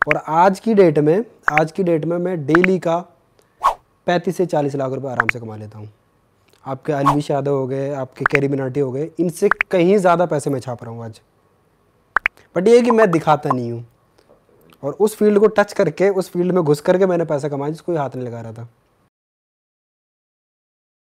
और आज की डेट में मैं डेली का 35 से 40 लाख रुपए आराम से कमा लेता हूँ। आपके अलविश यादव हो गए, आपके कैरी मिनाटी हो गए, इनसे कहीं ज़्यादा पैसे मैं छाप रहा हूँ आज। बट ये है कि मैं दिखाता नहीं हूँ, और उस फील्ड को टच करके, उस फील्ड में घुस करके मैंने पैसा कमाया जिसको हाथ नहीं लगा रहा था।